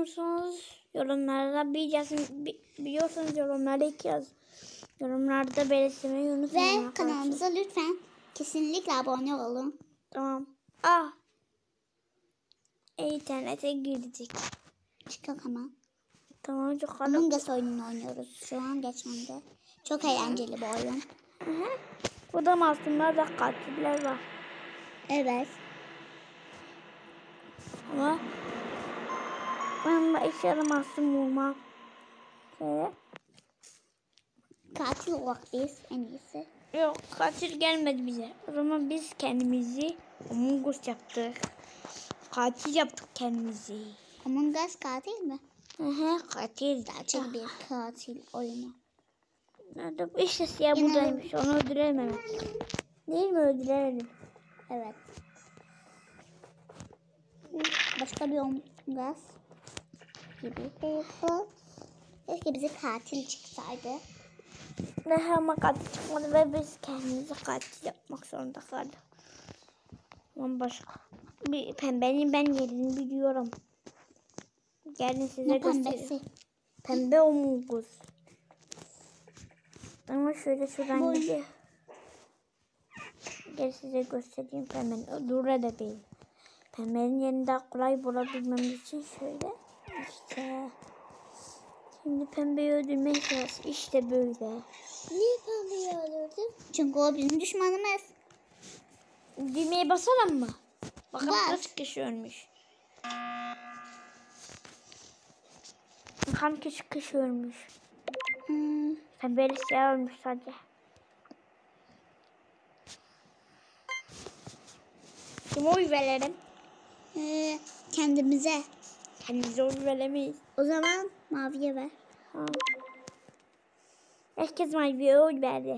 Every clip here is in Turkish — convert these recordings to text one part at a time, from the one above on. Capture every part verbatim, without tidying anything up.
musunuz? Yorumlarda bileceksiniz. Biliyorsanız yorumlarda iki yaz. Yorumlarda belirtmeyi unutmayın. Ve kanalımıza lütfen kesinlikle abone olun. Tamam. Ah. İnternete girdik. Çıkak ama. Tamam, çok hadi. Among Us oyununu oynuyoruz şu an geçmemde. Çok eğlenceli bir oyun. Hı hı. Burada masumlar ve katiller var. Evet. Ama ben de işe masum olmam. Şöyle. Katil olarak biz en iyisi. Yok, katil gelmedi bize. O zaman biz kendimizi Among Us yaptık. Katil yaptık kendimizi. Among Us katil mi? Hı hı, katil. Gerçek bir katil oyunu. Nerede? İşte siyah buradaymış. Onu öldürelim hemen. Değil mi? Öldürelim. Evet. Başka bir Among Us gibi. Keşke bize katil çıksaydı. Ne ama katil çıkmadı ve biz kendimizi katil yapmak zorunda kaldık. Ama başka bir pembenin ben yerini biliyorum. Gelin size Ne göstereyim. pembesi? Pembe Among Us. Ama şöyle şuradan gidiyor. Gel size göstereyim pembenin. Dur da değil. Pembenin yerini daha kolay bulabilmemiz için şöyle. İşte. Şimdi pembeyi öldürmeye çalışıyoruz. İşte böyle. Niye pembeyi öldürdün? Çünkü o bizim düşmanımız. Düğmeye basalım mı? Bakın Bas. kaç kişi ölmüş. Bakın kaç kişi ölmüş. Hmm. Pembeli siyah ölmüş sadece. Kime oy verelim? Ee, kendimize. Kendimize oy veremeyiz. O zaman maviye ver. Ha. Herkes maviye oy verdi.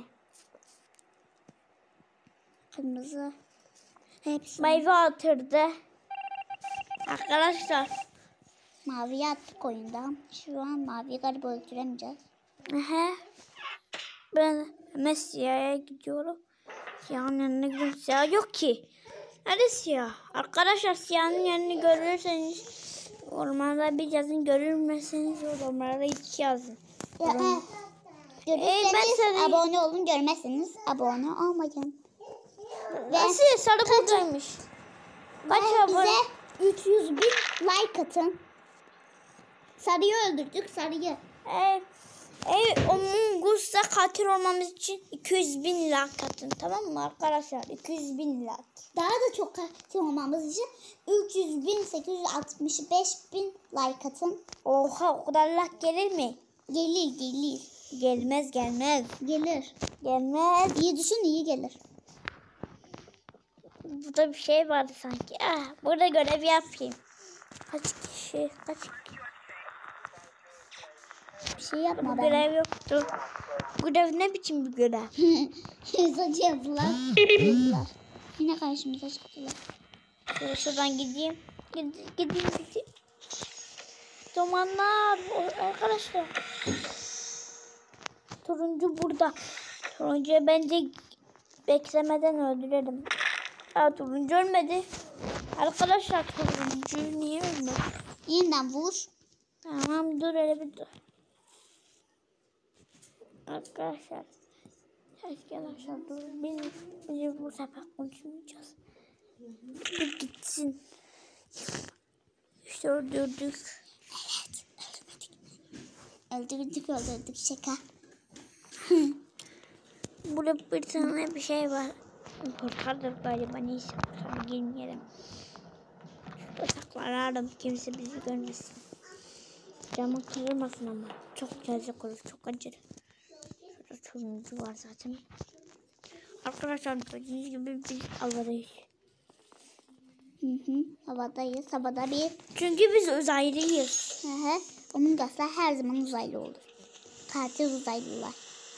Kırmızı. Hepsi. Mavi atırdı. Arkadaşlar. Maviye attık oyundan. Şu an maviyi galiba öldüremeyeceğiz. Aha. Ben hemen siyah'a gidiyorum. Siyahın yanına gidiyorum. Siyah yok ki. Nerede siyah? Arkadaşlar siyahın yerini görürseniz ormanda bir yazın, görülmezseniz ormanda iki yazın. Ya, e, görürseniz Ee, ben seni- abone olun, görmezseniz abone olmayın. Nasıl? Sarı buradaymış. Kaç Ve abone? bize üç yüz bin like atın. Sarıyı öldürdük, sarıyı. Evet. Evet, Among Us'ta katil olmamız için iki yüz bin like atın, tamam mı arkadaşlar? iki yüz bin like. Daha da çok katil olmamız için üç yüz bin sekiz yüz altmış beş bin like atın. Oha, o kadar like gelir mi? Gelir, gelir. Gelmez, gelmez. Gelir. Gelmez. İyi düşün, iyi gelir. Burada bir şey vardı sanki. Ah, burada görev yapayım. Kaç kişi? Kaç kişi? Bir şey yapma Bu ben. görev yoktu. Bu görev ne biçim bir görev? Saçı yaptılar. Yaptılar. Yine karşımıza çıktılar. Şöyle şuradan gideyim. Gideyim, gideyim, gideyim. Dumanlar arkadaşlar. Turuncu burada. Turuncuyu bence beklemeden öldürelim. Aa, turuncu ölmedi. Arkadaşlar turuncu niye ölmedi? Yeniden vur. Tamam, dur hele bir dur. Arkadaşlar. Arkadaşlar dur. Biz, biz bu sefer konuşmayacağız. Dur gitsin. İşte öldürdük. Evet. Öldürdük, öldürdük. Şaka. Burada bir tane bir şey var. Portaldır galiba, neyse. Sonra girmeyelim. Şurada saklanalım. Kimse bizi görmesin. Camı kırılmasın ama. Çok yazık olur. Çok acır. Şurada turuncu var zaten. Arkadaşlar gördüğünüz gibi biz havadayız. Hı hı. Havadayız. Havada bir. Çünkü biz uzaylıyız. Hı hı. Among Us'lar her zaman uzaylı olur. Katil uzaylılar.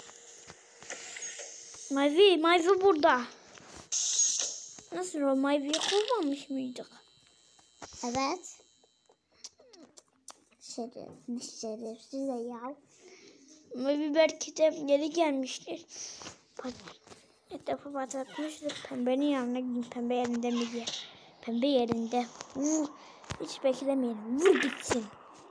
Mavi, Mavi burada. Nasıl o Mavi'yi kovmamış mıydık? Evet. Şeref, ne şerefsiz ya. Mavi belki de geri gelmiştir. Etrafı patlatmıştır. Pembenin yanına gidin. Pembe yerinde mi diye. Pembe yerinde. Vur. Hiç beklemeyelim. Vur gitsin.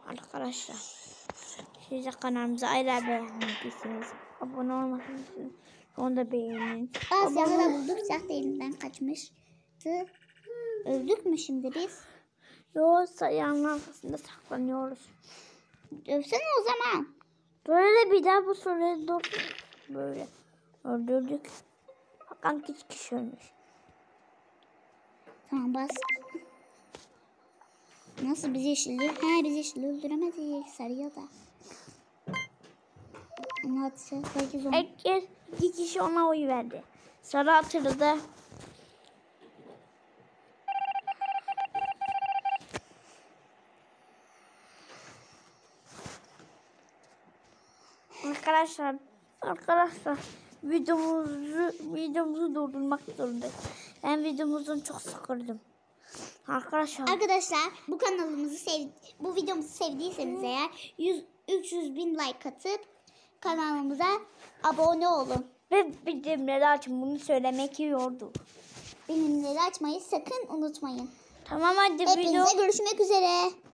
Arkadaşlar siz de kanalımıza ayrı beğenmediyseniz abone olmadıysanız onu da beğenin. Aa, silahı da bulduk. Silah da elinden kaçmıştı. Öldük mü şimdi biz? Yoksa yanın arkasında saklanıyoruz. Dövsene o zaman. Böyle bir daha bu soruyu dur. Böyle öldürdük. Bakalım kaç kişi ölmüş. Tamam bas. Nasıl biz yeşilli? Ha biz yeşilli öldüremedik. Sarıyor da. Onu atacağız. Belki zombi. Herkes iki kişi ona oy verdi. Sarı hatırladı. Arkadaşlar, arkadaşlar videomuzu videomuzu durdurmak zorundayız. Ben videomuzdan çok sıkıldım. Arkadaşlar, Arkadaşlar bu kanalımızı sev bu videomuzu sevdiyseniz eğer yüz üç yüz bin like atıp kanalımıza abone olun. ve bildirimleri açın, bunu söylemek iyi oldu. Bildirimleri açmayı sakın unutmayın. Tamam hadi video. Hepinize görüşmek üzere.